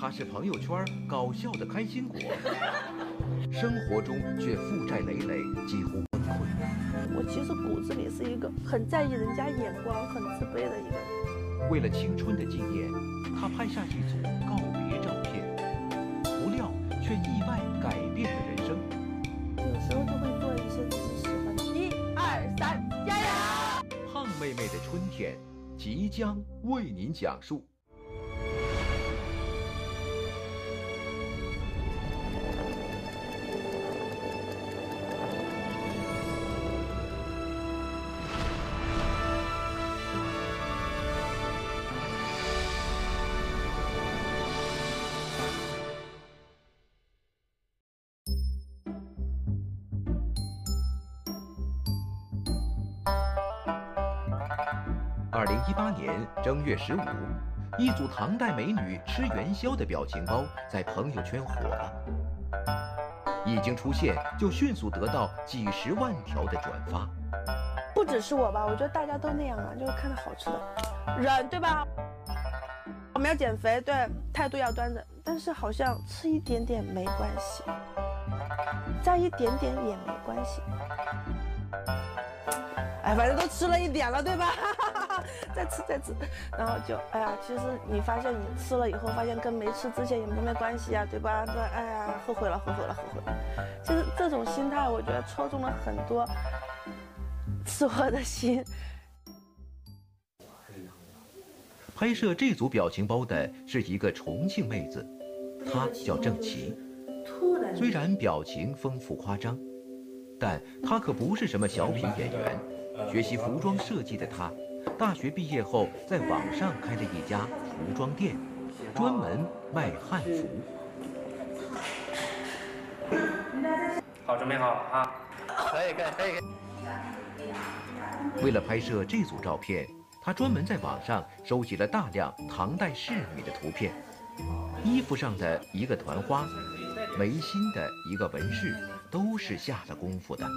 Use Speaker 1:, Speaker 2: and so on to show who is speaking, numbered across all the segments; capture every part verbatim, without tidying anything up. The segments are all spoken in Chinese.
Speaker 1: 他是朋友圈搞笑的开心果，生活中却负债累累，几乎崩溃。
Speaker 2: 我其实骨子里是一个很在意人家眼光、很自卑的一个人。
Speaker 1: 为了青春的纪念，他拍下一组告别照片，不料却意外改变了人生。
Speaker 2: 有时候就会做一些自己喜欢的。一二三，加油！
Speaker 1: 胖妹妹的春天即将为您讲述。二零一八年正月十五，一组唐代美女吃元宵的表情包在朋友圈火了，一经出现就迅速得到几十万条的转发。
Speaker 2: 不只是我吧，我觉得大家都那样嘛，就是看到好吃的，忍对吧？我们要减肥，对，态度要端正，但是好像吃一点点没关系，再一点点也没关系。哎，反正都吃了一点了，对吧？再吃再吃，然后就哎呀，其实你发现你吃了以后，发现跟没吃之前也没没关系啊，对吧？对，哎呀，后悔了，后悔了，后悔了。其实这种心态，我觉得戳中了很多吃货的心。
Speaker 1: 拍摄这组表情包的是一个重庆妹子，她叫郑琪。虽然表情丰富夸张，但她可不是什么小品演员。学习服装设计的她，大学毕业后在网上开了一家服装店，专门卖汉服。
Speaker 3: 好，准备好啊！可以，可以，可以。
Speaker 1: 为了拍摄这组照片，她专门在网上收集了大量唐代仕女的图片，衣服上的一个团花，眉心的一个纹饰，都是下了功夫的。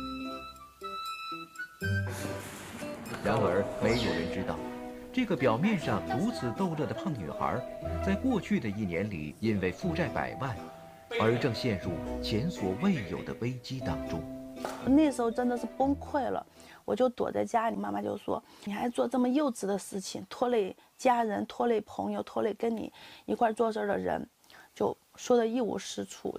Speaker 1: 然而，没有人知道，这个表面上如此逗乐的胖女孩，在过去的一年里，因为负债百万，而正陷入前所未有的危机当中。
Speaker 2: 那时候真的是崩溃了，我就躲在家里，妈妈就说：“你还做这么幼稚的事情，拖累家人，拖累朋友，拖累跟你一块做事的人，就说的一无是处。”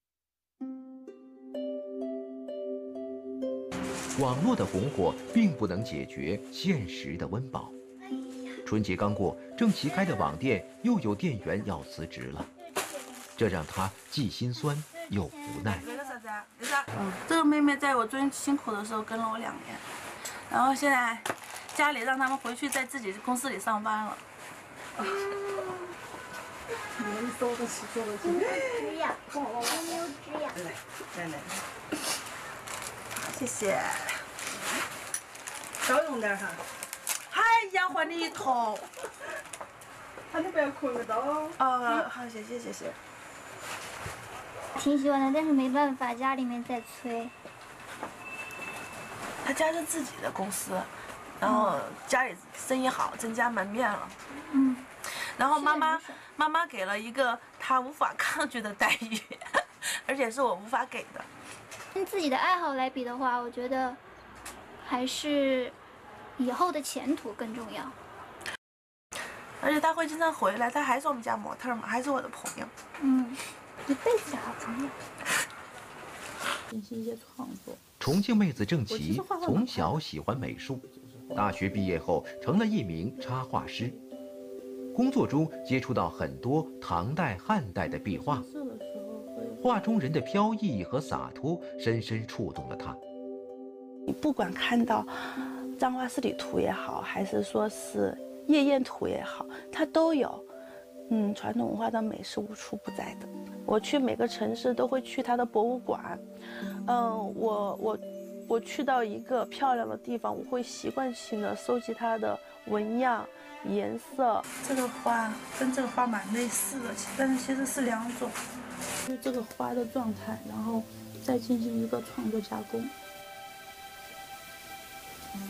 Speaker 1: 网络的红火并不能解决现实的温饱。春节刚过，郑琪开的网店又有店员要辞职了，这让他既心酸又无奈。
Speaker 2: 那个啥子啊？那啥？嗯，这个妹妹在我最辛苦的时候跟了我两年，然后现在家里让他们回去在自己公司里上班了。你们说的是说的是。吃呀，我我没有吃呀。来来来。谢谢，少用点哈。哎呀，还你一桶。啊，你不要哭了哦。哦，好，谢谢谢谢。
Speaker 4: 挺喜欢的，但是没办法，家里面在催。
Speaker 2: 他家是自己的公司，然后家里生意好，增加门面了。嗯。然后妈妈妈妈给了一个他无法抗拒的待遇，而且是我无法给的。
Speaker 4: 跟自己的爱好来比的话，我觉得还是以后的前途更重要。
Speaker 2: 而且他会经常回来，他还是我们家模特嘛，还是我的朋友。
Speaker 4: 嗯，一辈子的好朋友。
Speaker 2: 进行一些创作。
Speaker 1: 重庆妹子郑琪从小喜欢美术，大学毕业后成了一名插画师。工作中接触到很多唐代、汉代的壁画。画中人的飘逸和洒脱，深深触动了他。
Speaker 2: 你不管看到簪花十里图也好，还是说是夜宴图也好，它都有。嗯，传统文化的美是无处不在的。我去每个城市都会去它的博物馆。嗯，我我我去到一个漂亮的地方，我会习惯性的收集它的纹样、颜色。这个花跟这个花蛮类似的，但是其实是两种。就这个花的状态，然后再进行一个创作加工。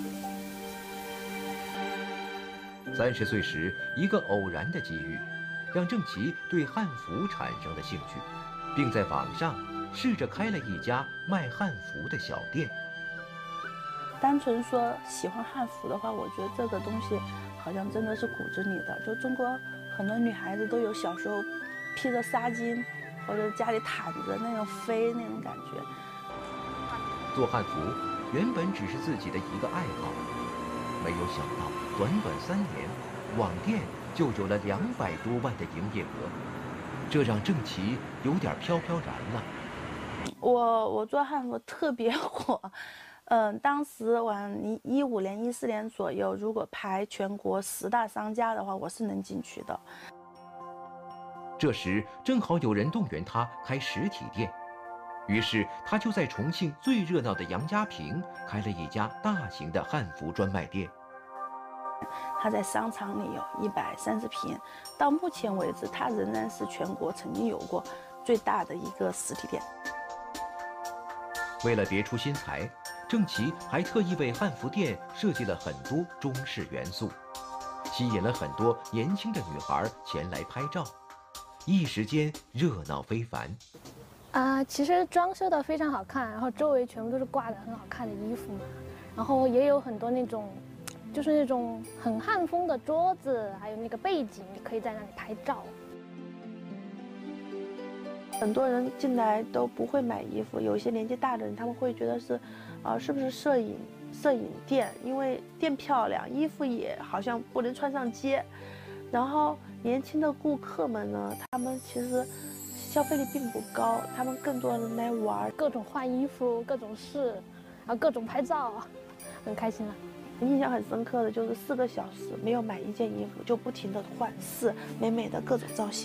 Speaker 1: 三十岁时，一个偶然的机遇， 让郑琦对汉服产生了兴趣，并在网上试着开了一家卖汉服的小店。
Speaker 2: 单纯说喜欢汉服的话，我觉得这个东西好像真的是骨子里的。就中国很多女孩子都有小时候披着纱巾，或者家里毯着那种飞那种感觉。
Speaker 1: 做汉服原本只是自己的一个爱好，没有想到短短三年，网店就有了两百多万的营业额，这让郑琦有点飘飘然了。
Speaker 2: 我我做汉服特别火。嗯，当时往一一五年、一四年左右，如果排全国十大商家的话，我是能进去的。
Speaker 1: 这时正好有人动员他开实体店，于是他就在重庆最热闹的杨家坪开了一家大型的汉服专卖店。
Speaker 2: 他在商场里有一百三十平，到目前为止，他仍然是全国曾经有过最大的一个实体店。
Speaker 1: 为了别出心裁，郑琦还特意为汉服店设计了很多中式元素，吸引了很多年轻的女孩前来拍照，一时间热闹非凡。
Speaker 5: 啊、呃，其实装修的非常好看，然后周围全部都是挂的很好看的衣服嘛，然后也有很多那种，就是那种很汉风的桌子，还有那个背景，你可以在那里拍照。
Speaker 2: 很多人进来都不会买衣服，有一些年纪大的人他们会觉得是，啊、呃，是不是摄影摄影店？因为店漂亮，衣服也好像不能穿上街。然后年轻的顾客们呢，他们其实消费力并不高，他们更多人来玩，
Speaker 5: 各种换衣服，各种试，然后各种拍照，很开心啊。
Speaker 2: 印象很深刻的就是四个小时没有买一件衣服，就不停的换试美美的各种造型。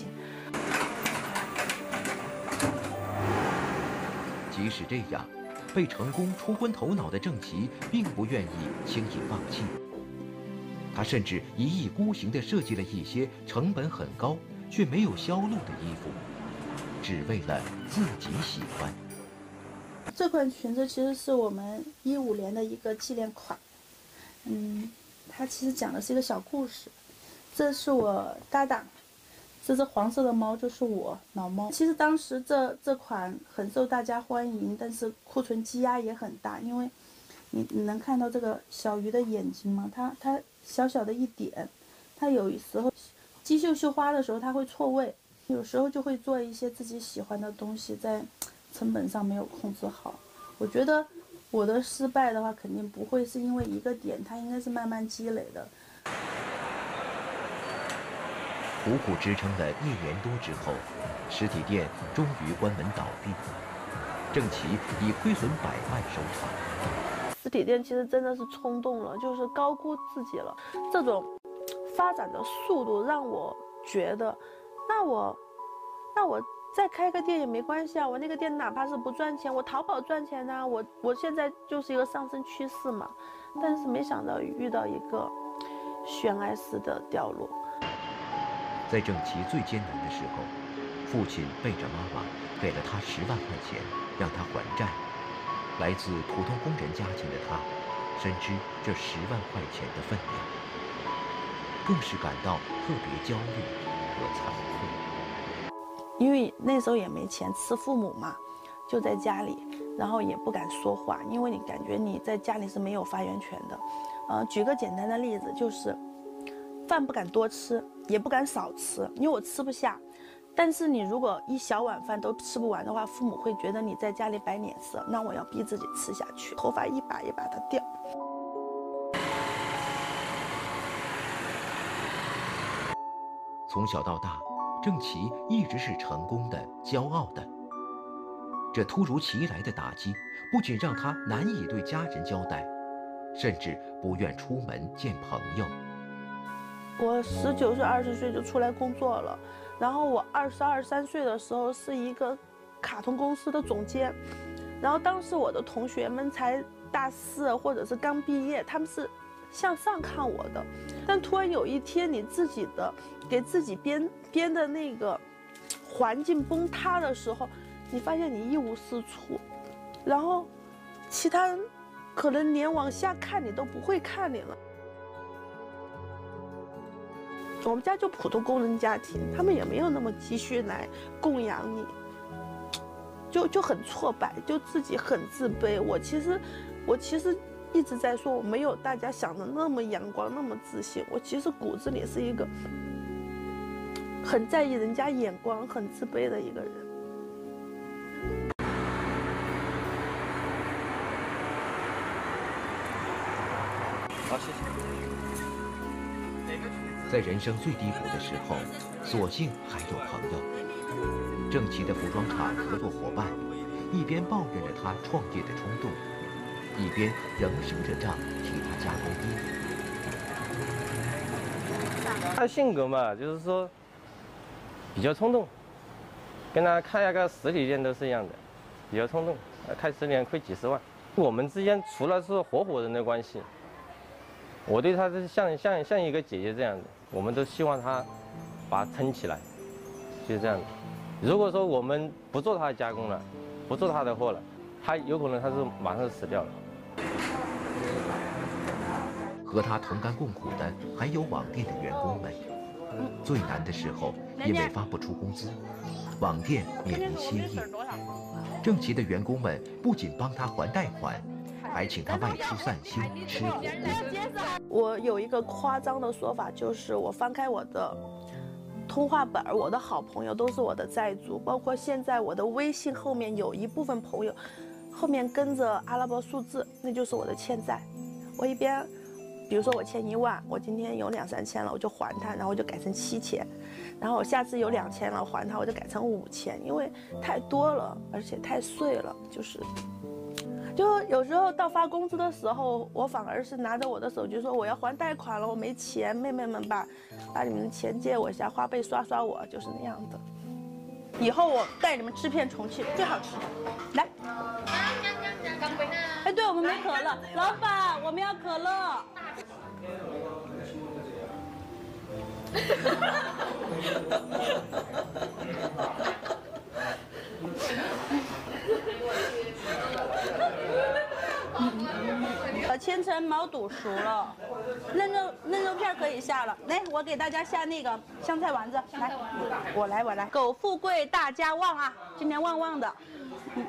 Speaker 1: 即使这样，被成功冲昏头脑的郑琦并不愿意轻易放弃。他甚至一意孤行地设计了一些成本很高却没有销路的衣服，只为了自己喜欢。
Speaker 2: 这款裙子其实是我们一五年的一个纪念款，嗯，它其实讲的是一个小故事。这是我搭档。这只黄色的猫就是我老猫。其实当时这这款很受大家欢迎，但是库存积压也很大，因为你你能看到这个小鱼的眼睛吗？它它小小的一点，它有时候机绣绣花的时候它会错位，有时候就会做一些自己喜欢的东西，在成本上没有控制好。我觉得我的失败的话，肯定不会是因为一个点，它应该是慢慢积累的。
Speaker 1: 苦苦支撑了一年多之后，实体店终于关门倒闭，郑琦以亏损百万收场。
Speaker 2: 实体店其实真的是冲动了，就是高估自己了。这种发展的速度让我觉得，那我，那我再开个店也没关系啊。我那个店哪怕是不赚钱，我淘宝赚钱啊。我我现在就是一个上升趋势嘛。但是没想到遇到一个悬崖式的掉落。
Speaker 1: 在郑琦最艰难的时候，父亲背着妈妈给了他十万块钱，让他还债。来自普通工人家庭的他，深知这十万块钱的分量，更是感到特别焦虑和惭愧。
Speaker 2: 因为那时候也没钱吃父母嘛，就在家里，然后也不敢说话，因为你感觉你在家里是没有发言权的。呃，举个简单的例子，就是饭不敢多吃，也不敢少吃，因为我吃不下。但是你如果一小碗饭都吃不完的话，父母会觉得你在家里摆脸色，那我要逼自己吃下去，头发一把一把的掉。
Speaker 1: 从小到大，郑琦一直是成功的、骄傲的。这突如其来的打击，不仅让他难以对家人交代，甚至不愿出门见朋友。
Speaker 2: 我十九岁、二十岁就出来工作了，然后我二十二三岁的时候是一个卡通公司的总监，然后当时我的同学们才大四或者是刚毕业，他们是向上看我的，但突然有一天你自己的给自己编编的那个环境崩塌的时候，你发现你一无是处，然后其他人可能连往下看你都不会看你了。 我们家就普通工人家庭，他们也没有那么积蓄来供养你，就就很挫败，就自己很自卑。我其实，我其实一直在说，我没有大家想的那么阳光，那么自信。我其实骨子里是一个很在意人家眼光、很自卑的一个人。
Speaker 3: 好，谢谢。
Speaker 1: 在人生最低谷的时候，所幸还有朋友。郑琦的服装厂合作伙伴，一边抱怨着他创业的冲动，一边仍赊着账替他加工衣服。
Speaker 6: 他性格嘛，就是说比较冲动，跟他开一个实体店都是一样的，比较冲动，开实体店亏几十万。我们之间除了是合伙人的关系，我对他是像像像一个姐姐这样的，我们都希望他把它撑起来，就是这样的。如果说我们不做他的加工了，不做他的货了，他有可能他是马上就死掉了。
Speaker 1: 和他同甘共苦的还有网店的员工们，最难的时候因为发不出工资，网店面临歇业。郑琦的员工们不仅帮他还贷款，还请他外出散心吃火锅。
Speaker 2: 我有一个夸张的说法，就是我翻开我的通话本，我的好朋友都是我的债主，包括现在我的微信后面有一部分朋友，后面跟着阿拉伯数字，那就是我的欠债。我一边，比如说我欠一万，我今天有两三千了，我就还他，然后我就改成七千，然后我下次有两千了还他，我就改成五千，因为太多了，而且太碎了，就是。就有时候到发工资的时候，我反而是拿着我的手机说我要还贷款了，我没钱，妹妹们把把你们的钱借我一下，花呗刷刷我，就是那样的。以后我带你们吃遍重庆最好吃的，来。哎，对，我们没可乐，老板，我们要可乐。呃，千层毛肚熟了，嫩肉嫩肉片可以下了。来，我给大家下那个香菜丸子。来，我来我来。苟富贵大家旺啊，今年旺旺的。嗯。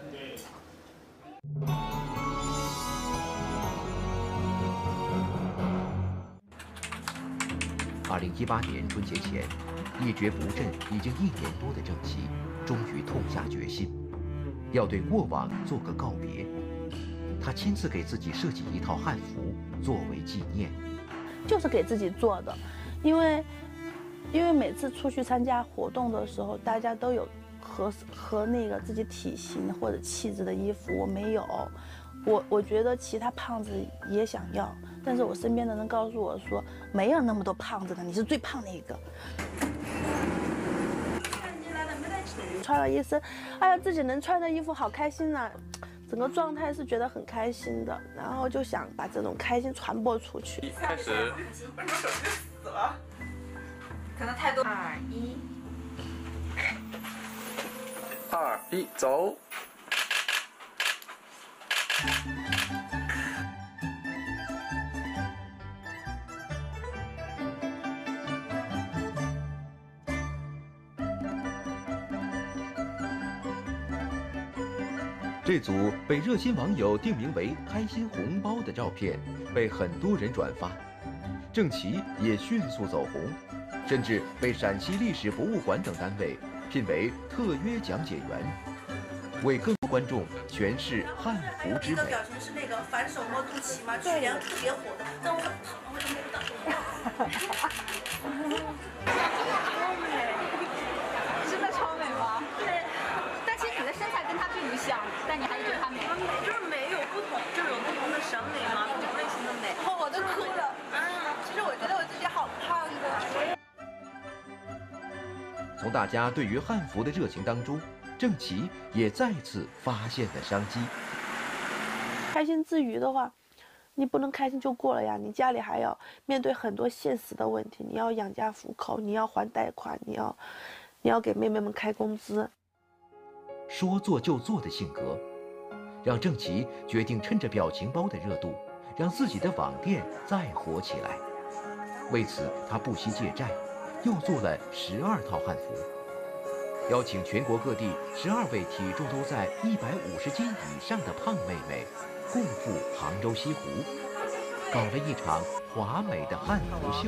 Speaker 1: 二零一八年春节前，一蹶不振已经一年多的郑琦，终于痛下决心，要对过往做个告别。他亲自给自己设计一套汉服作为纪念，
Speaker 2: 就是给自己做的，因为，因为每次出去参加活动的时候，大家都有和和那个自己体型或者气质的衣服，我没有，我我觉得其他胖子也想要，但是我身边的人告诉我说，没有那么多胖子的，你是最胖的一个。穿了一身，哎呀，自己能穿的衣服好开心啊！整个状态是觉得很开心的，然后就想把这种开心传播出去。
Speaker 3: 开始。
Speaker 7: 为什么手机死了？可能太多。二一。
Speaker 3: 二一，走。
Speaker 1: 这组被热心网友定名为“开心红包”的照片被很多人转发，郑琦也迅速走红，甚至被陕西历史博物馆等单位聘为特约讲解员，为更多观众诠释汉服之美。
Speaker 7: 这个表情是那个反手摸肚脐吗？去年特别火的，但我很胖，我就摸不到。
Speaker 8: 真的超美吗？对，但其实你的身材跟她并不像，但你还是觉得她美。
Speaker 7: 就是美有不同，就是有不同的审美嘛，不同类型的美。哦，我都哭了。嗯，其实我觉得我自己好胖的。
Speaker 1: 从大家对于汉服的热情当中，郑琦也再次发现了商机。
Speaker 2: 开心之余的话，你不能开心就过了呀，你家里还要面对很多现实的问题，你要养家糊口，你要还贷款，你要，你要给妹妹们开工资。
Speaker 1: 说做就做的性格，让郑琦决定趁着表情包的热度，让自己的网店再火起来。 为此，他不惜借债，又做了十二套汉服，邀请全国各地十二位体重都在一百五十斤以上的胖妹妹，共赴杭州西湖，搞了一场华美的汉服秀。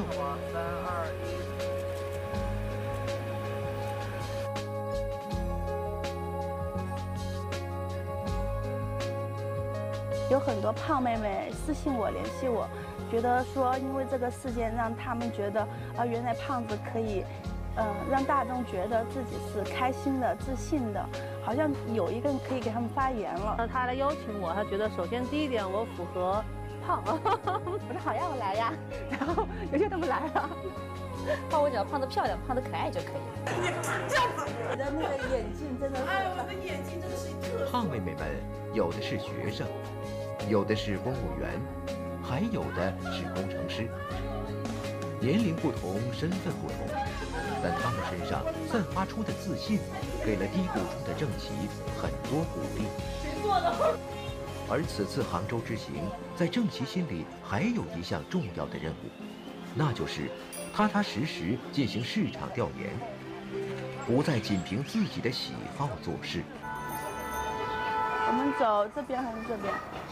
Speaker 2: 有很多胖妹妹私信我、联系我，觉得说因为这个事件让他们觉得啊，原来胖子可以，嗯、呃，让大众觉得自己是开心的、自信的，好像有一个人可以给他们发言了。
Speaker 9: 他来邀请我，他觉得首先第一点我符合胖，我说好呀，我来呀，然后有些他们来了。
Speaker 8: 胖我只要胖得漂亮、胖得可爱就可以了。
Speaker 2: 你这样子，你的那个眼镜真的是，
Speaker 7: 哎，我的眼睛真的是特殊。
Speaker 1: 胖妹妹们有的是学生，有的是公务员，还有的是工程师。年龄不同，身份不同，但他们身上散发出的自信，给了低谷中的郑琦很多鼓励。
Speaker 7: 谁做的？
Speaker 1: 而此次杭州之行，在郑琦心里还有一项重要的任务，那就是踏踏实实进行市场调研，不再仅凭自己的喜好做事。
Speaker 2: 我们走这边还是这边？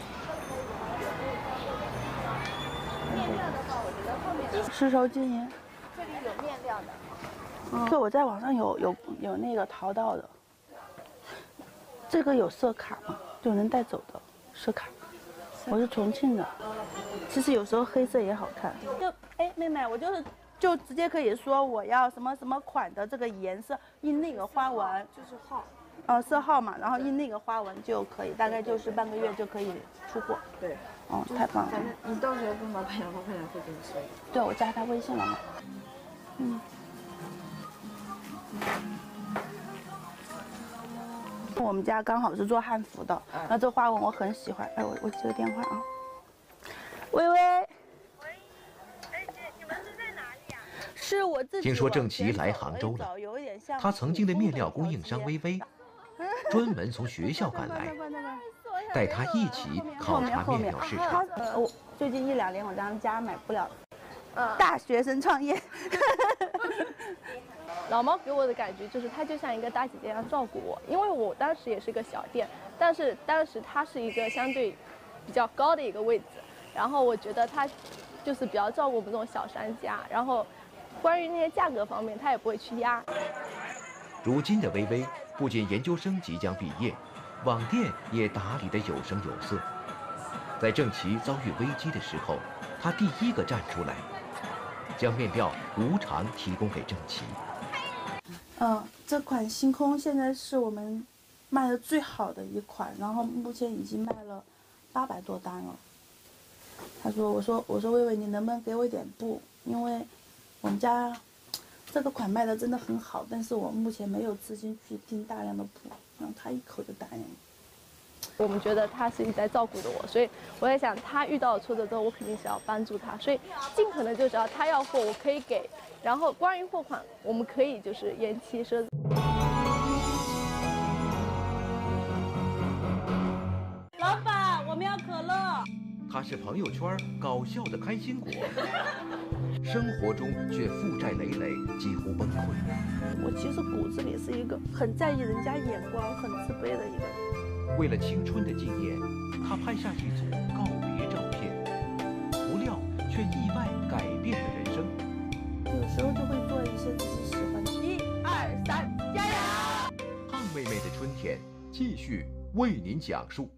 Speaker 5: 面料的话，我觉得后面
Speaker 2: 丝绸金银，
Speaker 5: 这里有面料的。
Speaker 2: 嗯，这我在网上有有有那个淘到的。这个有色卡吗？就能带走的色卡。我是重庆的。其实有时候黑色也好看。就哎，妹妹，我就是就直接可以说我要什么什么款的这个颜色，印那个花纹，
Speaker 7: 就是号。
Speaker 2: 呃，色号嘛，然后印那个花纹就可以，大概就是半个月就可以出货。
Speaker 7: 对。
Speaker 2: 哦，太棒了！
Speaker 7: 反正你到时候跟老板讲，老板娘会跟你说。
Speaker 2: 对，我加他微信了嘛。嗯。我们家刚好是做汉服的，那这花纹我很喜欢。哎，我我接个电话啊。喂喂。喂，
Speaker 10: 哎姐，你们是在哪里呀？
Speaker 2: 是我自己。
Speaker 1: 听说郑琦来杭州了，他曾经的面料供应商微微，专门从学校赶来。带他一起考察面料市场。
Speaker 2: 呃，我最近一两年我咱家买不了，大学生创业。
Speaker 5: 老猫给我的感觉就是他就像一个大姐姐一样照顾我，因为我当时也是个小店，但是当时他是一个相对比较高的一个位置，然后我觉得他就是比较照顾我们这种小商家，然后关于那些价格方面他也不会去压。
Speaker 1: 如今的微微不仅研究生即将毕业，网店也打理得有声有色。在郑琦遭遇危机的时候，他第一个站出来，将面料无偿提供给郑琦。
Speaker 2: 嗯，这款星空现在是我们卖的最好的一款，然后目前已经卖了八百多单了。他说：“我说我说薇薇，你能不能给我一点布？因为我们家这个款卖的真的很好，但是我目前没有资金去订大量的布。”然后他一口就答应了。
Speaker 5: 我们觉得他是一直在照顾着我，所以我在想，他遇到挫折之后，我肯定是要帮助他，所以尽可能就只要他要货，我可以给。然后关于货款，我们可以就是延期赊。
Speaker 2: 老板，我们要可乐。
Speaker 1: 他是朋友圈搞笑的开心果，生活中却负债累累，几乎崩溃。
Speaker 2: 我其实骨子里是一个很在意人家眼光、很自卑的一个人。
Speaker 1: 为了青春的纪念，他拍下一组告别照片，不料却意外改变了人生。
Speaker 2: 有时候就会做一些自己喜欢的。一二三，加油！
Speaker 1: 胖妹妹的春天继续为您讲述。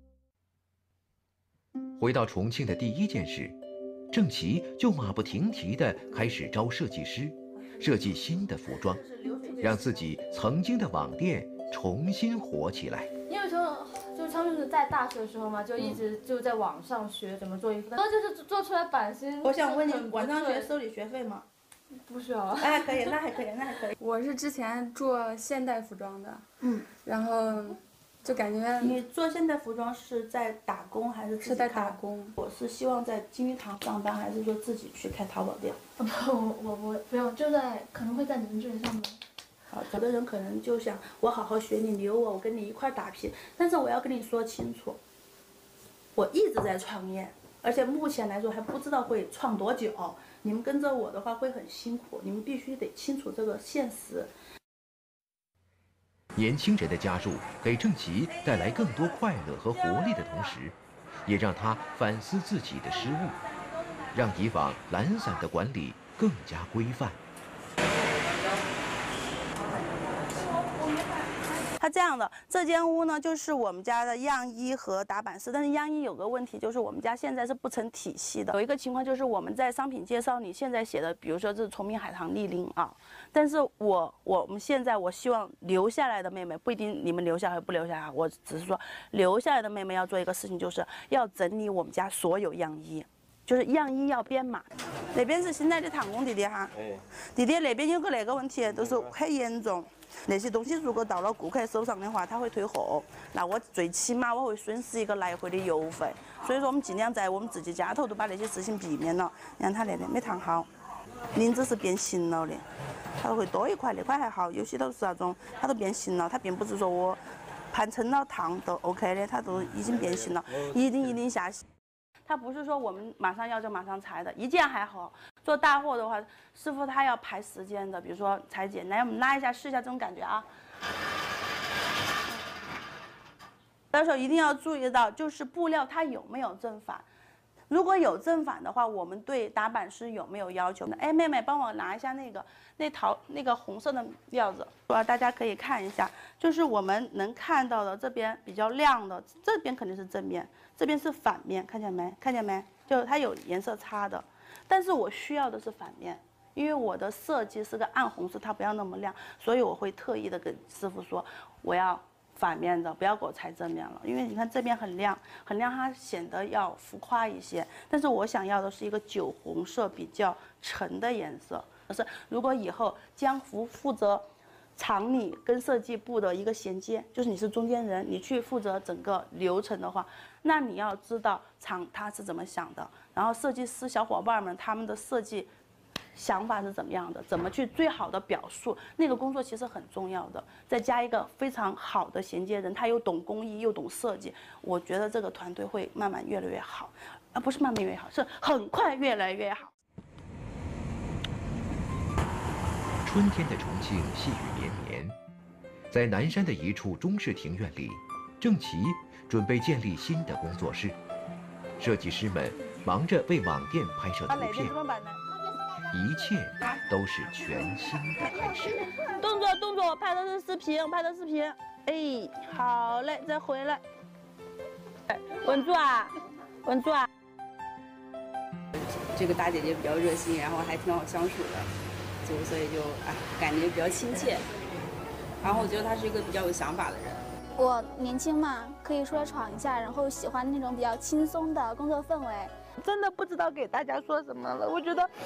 Speaker 1: 回到重庆的第一件事，郑琦就马不停蹄地开始招设计师，设计新的服装，让自己曾经的网店重新火起来。
Speaker 11: 因为就就他们是在大学的时候嘛，就一直就在网上学怎么做衣服，然后就是做出来版型。
Speaker 2: 我想问你，网上学收你学费吗？
Speaker 11: 不需要。
Speaker 2: 哎，可以，那还可以，那还可以。
Speaker 12: 我是之前做现代服装的，嗯，然后就感觉
Speaker 2: 你做现代服装是在打工还是自己
Speaker 12: 是在打工？
Speaker 2: 我是希望在金玉堂上班，还是说自己去开淘宝店？
Speaker 11: 不，我我我不用，就在可能会在你们这里上班。
Speaker 2: 好，有的人可能就想我好好学，你留我，我跟你一块打拼。但是我要跟你说清楚，我一直在创业， 而且目前来说还不知道会创多久。你们跟着我的话会很辛苦，你们必须得清楚这个现实。
Speaker 1: 年轻人的加入给郑琦带来更多快乐和活力的同时，也让他反思自己的失误，让以往懒散的管理更加规范。
Speaker 2: 它这样的，这间屋呢就是我们家的样衣和打板室，但是样衣有个问题，就是我们家现在是不成体系的。有一个情况就是我们在商品介绍里现在写的，比如说这是崇明海棠立领啊，但是我我们现在我希望留下来的妹妹不一定你们留下来不留下来，我只是说留下来的妹妹要做一个事情，就是要整理我们家所有样衣。就是样衣要编码，那边是新来的堂工弟弟哈，弟弟那边有个那个问题，都是很严重。那些东西如果到了顾客手上的话，他会退货，那我最起码我会损失一个来回的邮费。所以说我们尽量在我们自己家头都把那些事情避免了。你看他那边没烫好，领子是变形了的，它会多一块，那块还好，有些都是那种它都变形了，它并不是说我盘撑了烫都 OK 的，它都已经变形了，一定一定下洗。它不是说我们马上要就马上裁的，一件还好。做大货的话，师傅他要排时间的，比如说裁剪，来我们拉一下试一下这种感觉啊。到时候一定要注意到，就是布料它有没有正反。如果有正反的话，我们对打板师有没有要求？哎，妹妹帮我拿一下那个那桃那个红色的料子，啊，大家可以看一下，就是我们能看到的这边比较亮的，这边肯定是正面，这边是反面，看见没？看见没？就它有颜色差的，但是我需要的是反面，因为我的设计是个暗红色，它不要那么亮，所以我会特意的跟师傅说，我要反面的，不要给我裁正面了，因为你看这边很亮，很亮，它显得要浮夸一些。但是我想要的是一个酒红色比较沉的颜色。可是如果以后江湖负责厂里跟设计部的一个衔接，就是你是中间人，你去负责整个流程的话，那你要知道厂他是怎么想的，然后设计师小伙伴们他们的设计想法是怎么样的，怎么去最好的表述，那个工作其实很重要的。再加一个非常好的衔接人，他又懂工艺又懂设计，我觉得这个团队会慢慢越来越好，而不是慢慢越好，是很快越来越好。
Speaker 1: 春天的重庆细雨绵绵，在南山的一处中式庭院里，郑琦准备建立新的工作室，设计师们忙着为网店拍摄图片。一切都是全新的开始。
Speaker 2: 动作动作，拍的是视频，拍的视频。哎，好嘞，再回来。稳住啊，稳住啊！
Speaker 13: 这个大姐姐比较热心，然后还挺好相处的，就所以就哎感觉比较亲切。然后我觉得她是一个比较有想法的人。
Speaker 4: 我年轻嘛，可以出来闯一下，然后喜欢那种比较轻松的工作氛围。
Speaker 2: 真的不知道给大家说什么了，我觉得。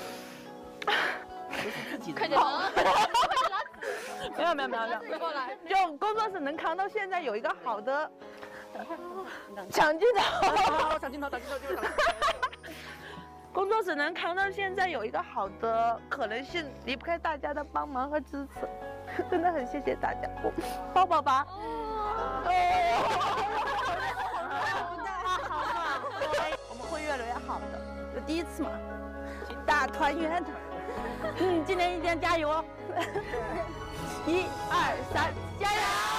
Speaker 11: 快点拿，
Speaker 2: 没有没有没有没有，就工作室能扛到现在有一个好的抢镜头，抢镜头，抢镜头就是抢。工作室能扛到现在有一个好的可能性，离不开大家的帮忙和支持，真的很谢谢大家，抱抱吧。我们会越来越好的，这第一次嘛，大团圆。嗯，今年一定要加油哦！一二三，加油！